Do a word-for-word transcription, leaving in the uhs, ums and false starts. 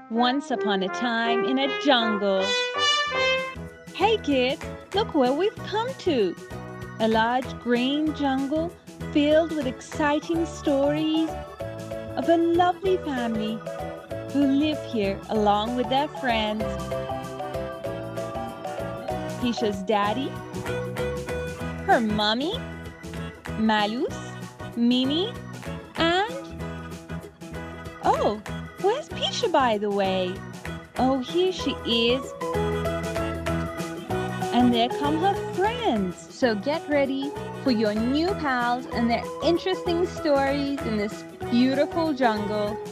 Once upon a time in a jungle. Hey kids, look where we've come to. A large green jungle filled with exciting stories of a lovely family who live here along with their friends. Pisha's daddy, her mommy, Malus, Mimi, and... Oh, where's Pisha, by the way? Oh, here she is. And there come her friends. So get ready for your new pals and their interesting stories in this beautiful jungle.